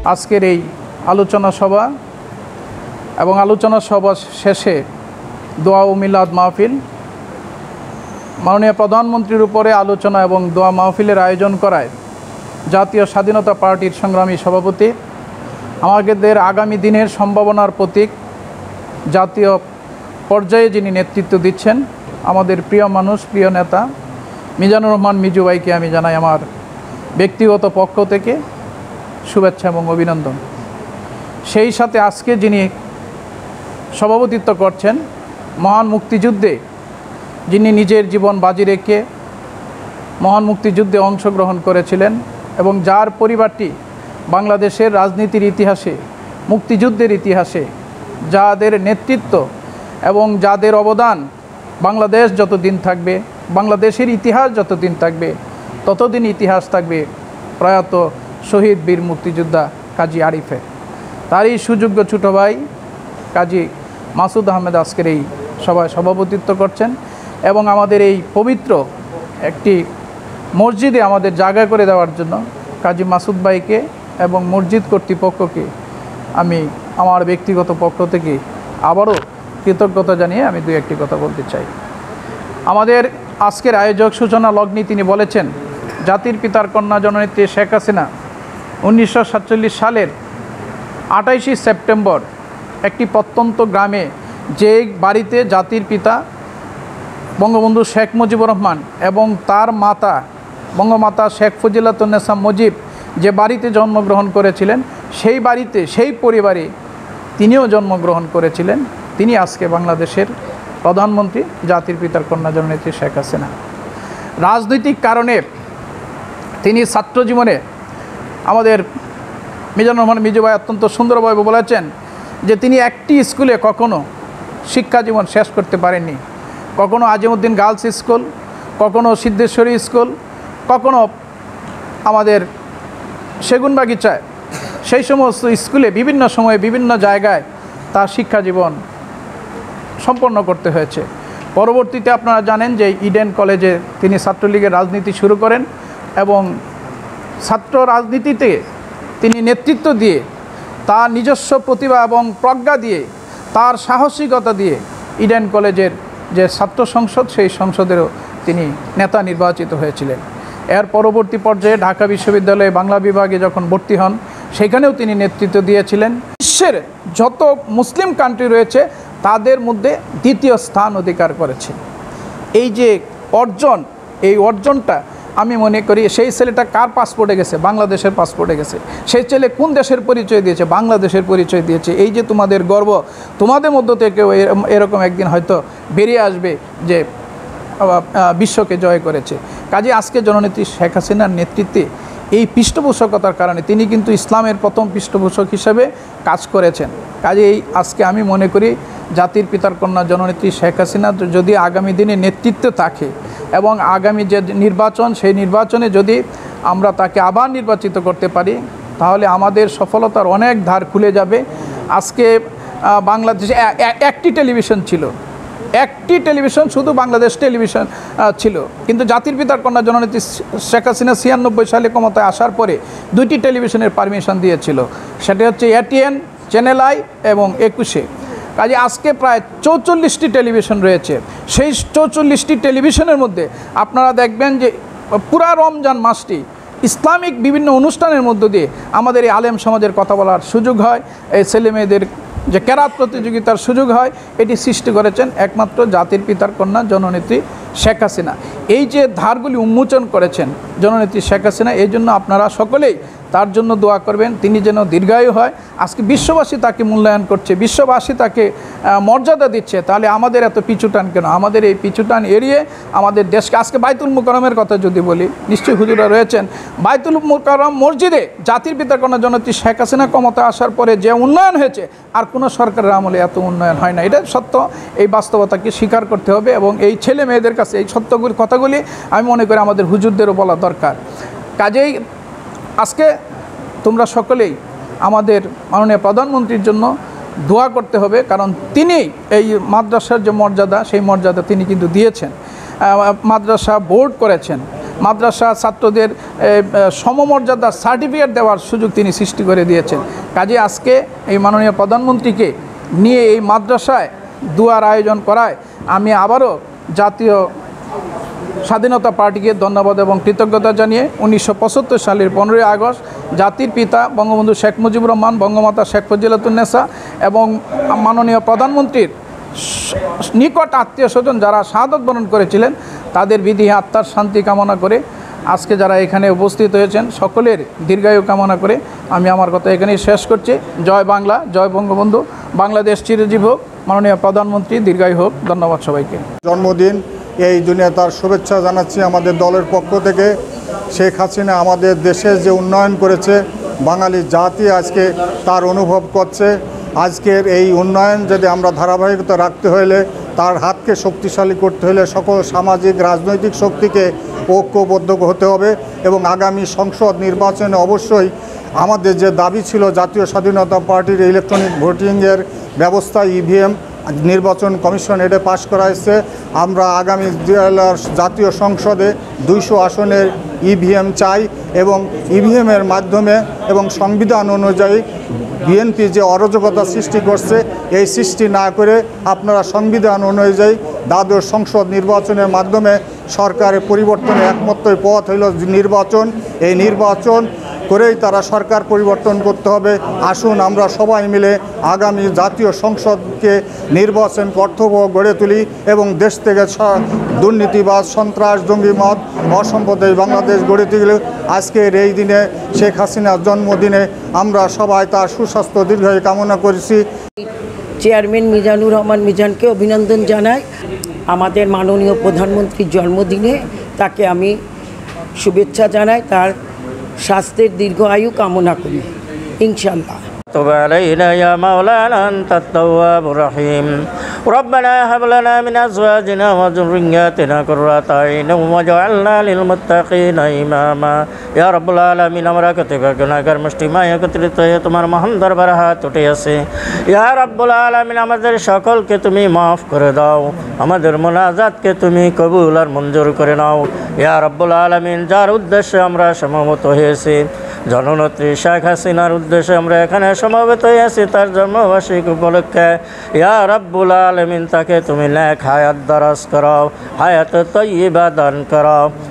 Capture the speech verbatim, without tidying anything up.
আজকের এই আলোচনা সভা এবং আলোচনা সভা শেষে দোয়া ও মিলাদ মাহফিল, মাননীয় প্রধানমন্ত্রীর উপরে আলোচনা এবং দোয়া মাহফিলের আয়োজন করায় জাতীয় স্বাধীনতা পার্টির সংগ্রামী সভাপতি, আমাদের আগামী দিনের সম্ভাবনার প্রতীক, জাতীয় পর্যায়ে যিনি নেতৃত্ব দিচ্ছেন, আমাদের প্রিয় মানুষ, প্রিয় নেতা মিজানুর রহমান মিজু ভাইকে আমি জানাই আমার ব্যক্তিগত পক্ষ থেকে শুভেচ্ছা এবং অভিনন্দন। সেই সাথে আজকে যিনি সভাপতিত্ব করছেন, মহান মুক্তিযুদ্ধে যিনি নিজের জীবন বাজি রেখে মহান মুক্তিযুদ্ধে অংশগ্রহণ করেছিলেন এবং যার পরিবারটি বাংলাদেশের রাজনীতির ইতিহাসে, মুক্তিযুদ্ধের ইতিহাসে যাদের নেতৃত্ব এবং যাদের অবদান বাংলাদেশ যতদিন থাকবে, বাংলাদেশের ইতিহাস যতদিন থাকবে, ততদিন ইতিহাস থাকবে প্রয়াত শহীদ বীর মুক্তিযোদ্ধা কাজী আরিফের। তারই সুযোগ্য ছোটো ভাই কাজী মাসুদ আহমেদ আজকের এই সভায় সভাপতিত্ব করছেন এবং আমাদের এই পবিত্র একটি মসজিদে আমাদের জায়গা করে দেওয়ার জন্য কাজী মাসুদ ভাইকে এবং মসজিদ কর্তৃপক্ষকে আমি আমার ব্যক্তিগত পক্ষ থেকে আবারও কৃতজ্ঞতা জানিয়ে আমি দুই একটি কথা বলতে চাই। আমাদের আজকের আয়োজক সূচনা লগ্নে তিনি বলেছেন, জাতির পিতার কন্যা জননেত্রী শেখ হাসিনা উনিশশো সাতচল্লিশ সালের আঠাইশে সেপ্টেম্বর একটি প্রত্যন্ত গ্রামে, যে বাড়িতে জাতির পিতা বঙ্গবন্ধু শেখ মুজিবুর রহমান এবং তার মাতা বঙ্গমাতা শেখ ফজিলাতুন্নেসা মুজিব যে বাড়িতে জন্মগ্রহণ করেছিলেন, সেই বাড়িতে সেই পরিবারে তিনিও জন্মগ্রহণ করেছিলেন। তিনি আজকে বাংলাদেশের প্রধানমন্ত্রী, জাতির পিতার কন্যা জননেত্রী শেখ হাসিনা। রাজনৈতিক কারণে তিনি ছাত্র জীবনে, আমাদের মিজানুর রহমান মিজু ভাই অত্যন্ত সুন্দরভাবে বলেছেন যে তিনি একটি স্কুলে কখনো শিক্ষা জীবন শেষ করতে পারেননি। কখনো আজিমউদ্দিন গার্লস স্কুল, কখনো সিদ্ধেশ্বরী স্কুল, কখনো আমাদের সেগুনবাগিচায়, সেই সমস্ত স্কুলে বিভিন্ন সময়ে বিভিন্ন জায়গায় তার শিক্ষা জীবন সম্পন্ন করতে হয়েছে। পরবর্তীতে আপনারা জানেন যে ইডেন কলেজে তিনি ছাত্রলীগের রাজনীতি শুরু করেন এবং ছাত্র রাজনীতিতে তিনি নেতৃত্ব দিয়ে, তার নিজস্ব প্রতিভা এবং প্রজ্ঞা দিয়ে, তার সাহসিকতা দিয়ে ইডেন কলেজের যে ছাত্র সংসদ, সেই সংসদেরও তিনি নেতা নির্বাচিত হয়েছিলেন। এর পরবর্তী পর্যায়ে ঢাকা বিশ্ববিদ্যালয়ে বাংলা বিভাগে যখন ভর্তি হন, সেখানেও তিনি নেতৃত্ব দিয়েছিলেন। বিশ্বের যত মুসলিম কান্ট্রি রয়েছে তাদের মধ্যে দ্বিতীয় স্থান অধিকার করেছে। এই যে অর্জন, এই অর্জনটা আমি মনে করি সেই ছেলেটা কার পাসপোর্টে গেছে? বাংলাদেশের পাসপোর্টে গেছে। সেই ছেলে কোন দেশের পরিচয় দিয়েছে? বাংলাদেশের পরিচয় দিয়েছে। এই যে তোমাদের গর্ব, তোমাদের মধ্য থেকেও এরকম একদিন হয়তো বেরিয়ে আসবে যে বিশ্বকে জয় করেছে। কাজে আজকে জননেত্রী শেখ হাসিনার নেতৃত্বে এই পৃষ্ঠপোষকতার কারণে তিনি কিন্তু ইসলামের প্রথম পৃষ্ঠপোষক হিসেবে কাজ করেছেন। কাজে এই আজকে আমি মনে করি জাতির পিতার কন্যা জননেত্রী শেখ হাসিনা যদি আগামী দিনে নেতৃত্বে থাকে এবং আগামী যে নির্বাচন, সেই নির্বাচনে যদি আমরা তাকে আবার নির্বাচিত করতে পারি, তাহলে আমাদের সফলতার অনেক ধার খুলে যাবে। আজকে বাংলাদেশে একটি টেলিভিশন ছিল, একটি টেলিভিশন শুধু বাংলাদেশ টেলিভিশন ছিল, কিন্তু জাতির পিতার কন্যা জননেত্রী শেখ হাসিনা ছিয়ানব্বই সালে ক্ষমতায় আসার পরে দুইটি টেলিভিশনের পারমিশন দিয়েছিল, সেটা হচ্ছে এটিএন, চ্যানেল আই এবং একুশে। কাজে আজকে প্রায় চৌচল্লিশটি টেলিভিশন রয়েছে। সেই চৌচল্লিশটি টেলিভিশনের মধ্যে আপনারা দেখবেন যে পুরা রমজান মাসটি ইসলামিক বিভিন্ন অনুষ্ঠানের মধ্য দিয়ে আমাদের এই আলেম সমাজের কথা বলার সুযোগ হয়, এই ছেলেমেয়েদের যে কেরাত প্রতিযোগিতার সুযোগ হয়, এটি সৃষ্টি করেছেন একমাত্র জাতির পিতার কন্যা জননেত্রী শেখ হাসিনা। এই যে ধারগুলি উন্মোচন করেছেন জননেত্রী শেখ হাসিনা, এই জন্য আপনারা সকলেই তার জন্য দোয়া করবেন, তিনি যেন দীর্ঘায়ু হয়। আজকে বিশ্ববাসী তাকে মূল্যায়ন করছে, বিশ্ববাসী তাকে মর্যাদা দিচ্ছে, তাহলে আমাদের এত পিছুটান কেন? আমাদের এই পিছুটান এড়িয়ে আমাদের দেশকে, আজকে বাইতুল মুকাররমের কথা যদি বলি, নিশ্চয়ই হুজুরা রয়েছেন, বাইতুল মুকাররম মসজিদে জাতির পিতার কন্যা জননেত্রী শেখ হাসিনা ক্ষমতা আসার পরে যে উন্নয়ন হয়েছে, আর কোনো সরকারের আমলে এত উন্নয়ন হয় না। এটা সত্য, এই বাস্তবতাকে স্বীকার করতে হবে এবং এই ছেলে মেয়েদের কাছে এই সত্যগুলি কথাগুলি আমি মনে করি আমাদের হুজুরদেরও বলা দরকার। কাজেই আজকে তোমরা সকলেই আমাদের মাননীয় প্রধানমন্ত্রীর জন্য দোয়া করতে হবে, কারণ তিনি এই মাদ্রাসার যে মর্যাদা, সেই মর্যাদা তিনি কিন্তু দিয়েছেন। মাদ্রাসা বোর্ড করেছেন, মাদ্রাসা ছাত্রদের সমমর্যাদার সার্টিফিকেট দেওয়ার সুযোগ তিনি সৃষ্টি করে দিয়েছেন। কাজে আজকে এই মাননীয় প্রধানমন্ত্রীকে নিয়ে এই মাদ্রাসায় দুয়ার আয়োজন করায় আমি আবারও জাতীয় স্বাধীনতা পার্টিকে ধন্যবাদ এবং কৃতজ্ঞতা জানিয়ে উনিশশো পঁচাত্তর সালের পনেরোই আগস্ট জাতির পিতা বঙ্গবন্ধু শেখ মুজিবুর রহমান, বঙ্গমাতা শেখ ফজিলাতুন্নেসা এবং মাননীয় প্রধানমন্ত্রীর নিকট আত্মীয় স্বজন যারা শাহাদত বরণ করেছিলেন তাদের বিধি আত্মার শান্তি কামনা করে আজকে যারা এখানে উপস্থিত হয়েছেন সকলের দীর্ঘায়ু কামনা করে আমি আমার কথা এখানেই শেষ করছি। জয় বাংলা, জয় বঙ্গবন্ধু, বাংলাদেশ চিরজীব হোক, মাননীয় প্রধানমন্ত্রী দীর্ঘায়ু হোক। ধন্যবাদ সবাইকে। জন্মদিন এই দিনে তার শুভেচ্ছা জানাচ্ছি আমাদের দলের পক্ষ থেকে। শেখ হাসিনা আমাদের দেশের যে উন্নয়ন করেছে বাঙালি জাতি আজকে তার অনুভব করছে। আজকের এই উন্নয়ন যদি আমরা ধারাবাহিকতা রাখতে হলে তার হাতকে শক্তিশালী করতে হলে সকল সামাজিক রাজনৈতিক শক্তিকে ঐক্যবদ্ধ হতে হবে এবং আগামী সংসদ নির্বাচনে অবশ্যই আমাদের যে দাবি ছিল জাতীয় স্বাধীনতা পার্টির ইলেকট্রনিক ভোটিংয়ের ব্যবস্থা ইভিএম নির্বাচন কমিশন এটা পাশ করা হয়েছে। আমরা আগামী জাতীয় সংসদে দুইশো আসনের ইভিএম চাই এবং ইভিএমের মাধ্যমে এবং সংবিধান অনুযায়ী বিএনপি যে অরাজকতা সৃষ্টি করছে এই সৃষ্টি না করে আপনারা সংবিধান অনুযায়ী দ্বাদশ সংসদ নির্বাচনের মাধ্যমে সরকারের পরিবর্তনের একমাত্র পথ হইল নির্বাচন। এই নির্বাচন করেই তারা সরকার পরিবর্তন করতে হবে। আসুন আমরা সবাই মিলে আগামী জাতীয় সংসদকে নির্বাচন কর্তব্য গড়ে তুলি এবং দেশ থেকে দুর্নীতিবাজ, সন্ত্রাস, জঙ্গিমত, অসাম্প্রদায়িক বাংলাদেশ গড়ে তুলি। আজকের এই দিনে শেখ হাসিনার জন্মদিনে আমরা সবাই তার সুস্বাস্থ্য দীর্ঘায়ু কামনা করেছি। চেয়ারম্যান মিজানুর রহমান মিজানকে অভিনন্দন জানাই। আমাদের মাননীয় প্রধানমন্ত্রীর জন্মদিনে তাকে আমি শুভেচ্ছা জানাই, তার স্বাস্থ্যের দীর্ঘ আয়ু কামনা করি ইনশাআল্লাহ। تب علينا يا مولانا أنت التواب الرحيم ربنا هب لنا من أزواجنا وذرياتنا قرة أعين واجعلنا للمتقين إماما يا رب العالمين। আমরা প্রত্যেক গুনাহগার মুসলিমা একত্রিত হয়ে তোমার মহান দরবারে হাত উঠে আছে। ইয়া রাব্বুল আলামিন, আমাদের সকলকে তুমি মাফ করে দাও, আমাদের মোনাজাতকে তুমি কবুল আর মঞ্জুর করে নাও। ইয়া রাব্বুল আলামিন, যার উদ্দেশ্যে আমরা সমবেত হয়েছি, জননেত্রী শেখ হাসিনার উদ্দেশ্যে আমরা এখানে সমবেত হয়েছি তার জন্মবার্ষিকী উপলক্ষে, ইয়া রাব্বুল আলামিন তাকে তুমি নেক হায়াত দারাজ করাও, হায়াত তয়্যিবা দান করাও।